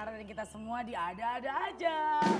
Tara dan kita semua di Ada-Ada Aja.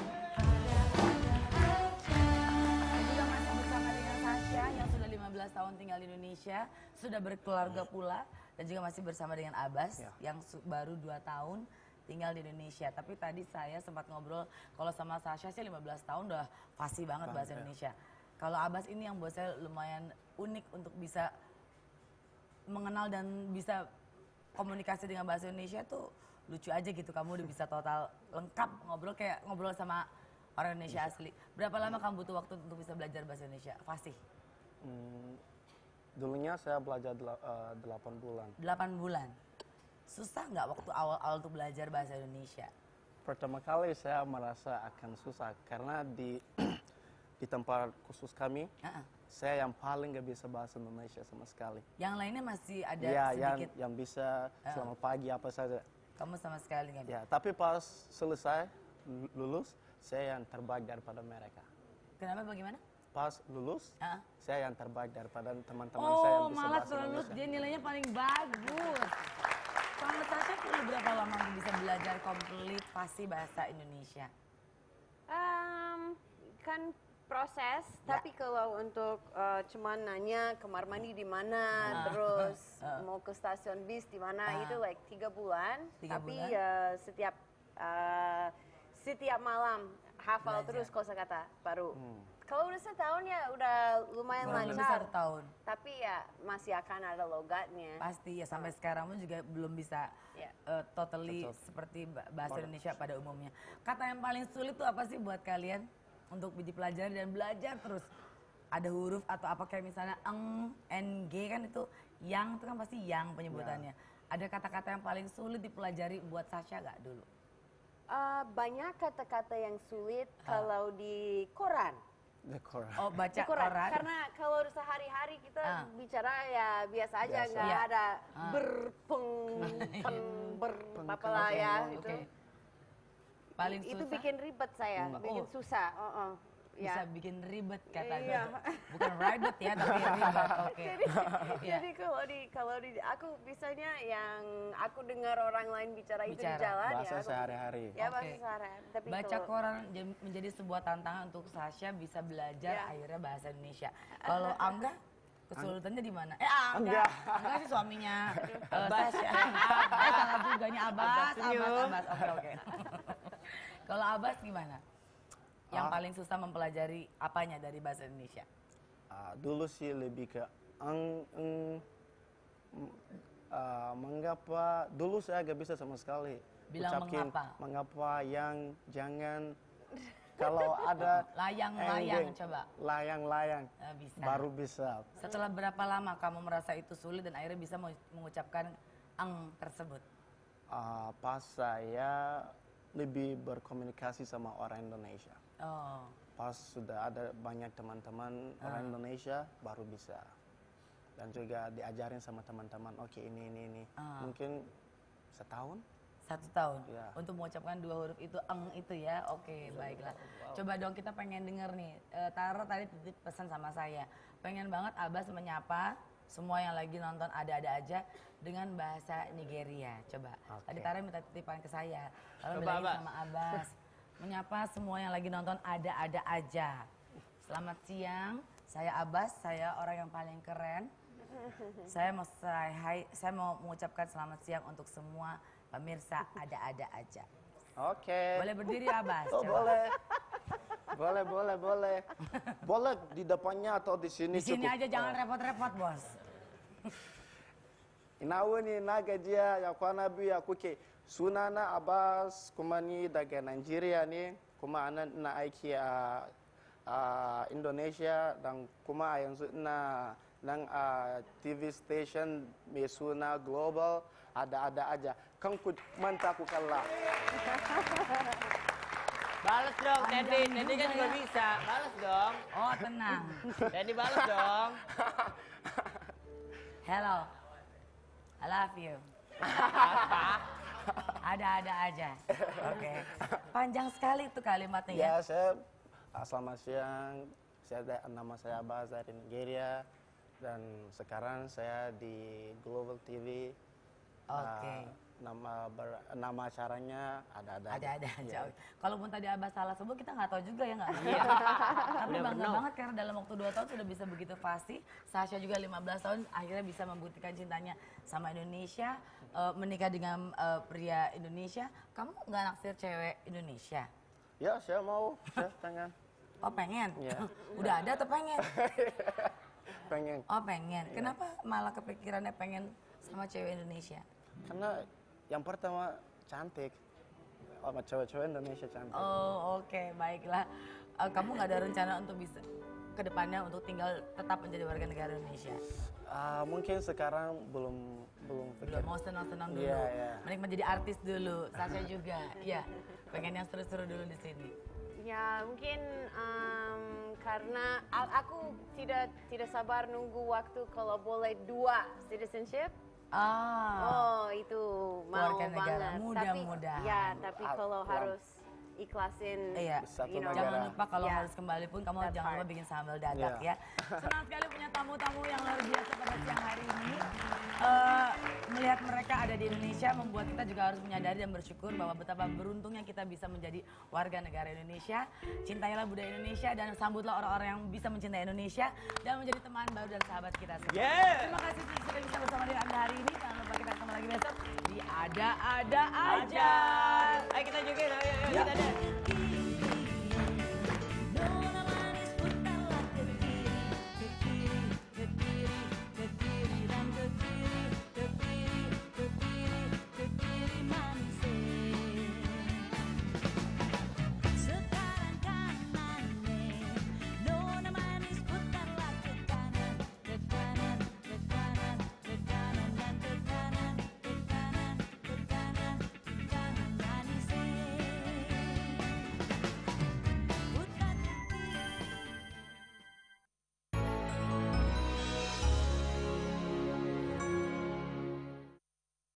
Dan juga masih bersama dengan Sasha yang sudah 15 tahun tinggal di Indonesia, sudah berkeluarga pula. Dan juga masih bersama dengan Abbas yang baru 2 tahun tinggal di Indonesia. Tapi tadi saya sempat ngobrol, kalau sama Sasha sih 15 tahun udah fasih banget bahasa Indonesia. Kalau Abbas ini yang buat saya lumayan unik untuk bisa mengenal dan bisa komunikasi dengan bahasa Indonesia tuh lucu aja gitu. Kamu udah bisa total lengkap ngobrol kayak ngobrol sama orang Indonesia asli. Berapa lama kamu butuh waktu untuk bisa belajar bahasa Indonesia? Fasih. Dulunya saya belajar 8 bulan. 8 bulan. Susah nggak waktu awal-awal untuk belajar bahasa Indonesia? Pertama kali saya merasa akan susah karena di tempat khusus kami, saya yang paling gak bisa bahasa Indonesia sama sekali. Yang lainnya masih ada sedikit? Yang bisa selamat pagi apa saja. Kamu sama sekali nggak bisa? Ya, tapi pas selesai lulus, saya yang terbaik daripada mereka. Kenapa bagaimana? Pas lulus, saya yang terbaik daripada teman-teman saya yang bisa malah bahasa lulus Indonesia. dia nilainya paling bagus. Kalau Tasha perlu berapa lama untuk bisa belajar komplit fasih bahasa Indonesia? Kan proses, tapi kalau untuk cuman nanya kamar mandi di mana, terus mau ke stasiun bis di mana, itu like 3 bulan. Tapi setiap malam hafal terus kosakata baru. Kalau udah setahun ya udah lumayan lancar. Tahun. Tapi ya masih akan ada logatnya. Pasti ya, sampai sekarang pun juga belum bisa totally seperti bahasa Indonesia pada umumnya. Kata yang paling sulit tuh apa sih buat kalian untuk dipelajari dan belajar terus? Ada huruf atau apa kayak misalnya eng, ng kan itu yang itu kan pasti yang penyebutannya. Ada kata-kata yang paling sulit dipelajari buat Sasha gak dulu? Banyak kata-kata yang sulit kalau di koran. Oh, baca koran. Karena kalau sehari-hari kita bicara ya biasa aja, nggak ada apalah ya itu. Paling itu susah? bikin ribet saya, bikin susah. Bisa bikin ribet katanya. Bukan ribet ya, tapi ribet. Oke. Jadi kalau di aku bisanya yang aku dengar orang lain bicara itu di jalan bahasa sehari-hari. Ya bahasa sehari-hari. Baca koran menjadi sebuah tantangan untuk Sasha bisa belajar akhirnya bahasa Indonesia. Kalau Angga kesulitannya di mana? Angga sih suaminya Sasha. Salah juganya Abbas. Oke. Kalau Abbas gimana? Yang paling susah mempelajari apanya dari bahasa Indonesia? Dulu sih lebih ke mengapa. Dulu saya gak bisa sama sekali. Bilang ucapin mengapa yang, jangan. Kalau ada layang coba. Layang bisa. Baru bisa. Setelah berapa lama kamu merasa itu sulit dan akhirnya bisa mengucapkan ang tersebut? Pas saya lebih berkomunikasi sama orang Indonesia. Pas sudah ada banyak teman-teman orang Indonesia baru bisa. Dan juga diajarin sama teman-teman, oke ini. Mungkin setahun? 1 tahun? Ya. Untuk mengucapkan 2 huruf itu, eng itu ya? Oke, baiklah. Coba dong kita pengen denger nih, Tara tadi titip pesan sama saya. Pengen banget Abbas menyapa semua yang lagi nonton Ada-Ada Aja dengan bahasa Nigeria. Coba. Tadi Tara minta titipan ke saya. Lalu bilangin sama Abbas. Menyapa semua yang lagi nonton Ada-Ada Aja. Selamat siang, saya Abbas, saya orang yang paling keren. Saya mau mengucapkan selamat siang untuk semua pemirsa Ada-Ada Aja. Oke. Boleh berdiri Abbas? Boleh. Boleh di depannya atau di sini? Di sini aja, jangan repot-repot bos. Ina wuni na gajiya ya kwana biyu ya kuke. Sunana Abbas kuma ni daga Nigeria ne, kuma anan ina aiki a Indonesia dan kuma a yanzu ina nan a TV station mai suna Global Ada-Ada Aja. Kan ku manta ku kalla. Balas dong, Teddy kan juga bisa. Balas dong. Oh tenang. Teddy balas dong. Hello, I love you. Ada-ada aja. Oke. Panjang sekali itu kalimatnya ya. Ya, saya selamat siang. Nama saya Abbas dari Nigeria dan sekarang saya di Global TV. nama acaranya ada-ada Ada-ada Iya. aja. Kalaupun tadi Abah salah sebut, kita nggak tahu juga ya nggak? Iya. Tapi Udah bangga penuh. banget karena dalam waktu 2 tahun sudah bisa begitu fasih. Sasha juga 15 tahun akhirnya bisa membuktikan cintanya sama Indonesia, menikah dengan pria Indonesia. Kamu nggak naksir cewek Indonesia? Ya, saya mau, saya pengen. Oh pengen? Iya. Udah ada atau pengen? Pengen. Oh pengen. Kenapa malah kepikirannya pengen sama cewek Indonesia? Karena yang pertama cantik. Sama cewek-cewek Indonesia cantik. Oh oke, baiklah. Kamu nggak ada rencana untuk bisa ke depannya untuk tinggal tetap menjadi warga negara Indonesia? Mungkin sekarang belum pikir. Belum mau senang-senang dulu, Iya, iya. mending menjadi artis dulu. Sasha juga, ya. Pengen yang seru-seru dulu di sini. Ya mungkin karena aku tidak sabar nunggu waktu kalau boleh 2 citizenship. Oh itu mau Keluarga negara, banget. mudah-mudahan. Tapi, ya tapi kalau harus ikhlasin, Iya, Satu you know, negara. jangan lupa kalau Yeah. harus kembali pun kamu That's jangan lupa hard. bikin sambal dadak Yeah. ya. Senang sekali punya tamu-tamu yang luar biasa pada siang hari ini. Melihat mereka ada di Indonesia membuat kita juga harus menyadari dan bersyukur bahwa betapa beruntungnya kita bisa menjadi warga negara Indonesia. Cintailah budaya Indonesia dan sambutlah orang-orang yang bisa mencintai Indonesia dan menjadi teman baru dan sahabat kita semua. Yeah. Terima kasih sudah bisa bersama dengan Anda hari ini. Jangan lupa kita ketemu lagi besok di Ada-Ada Aja. Ayo kita joget, ayo, Ya. kita deh.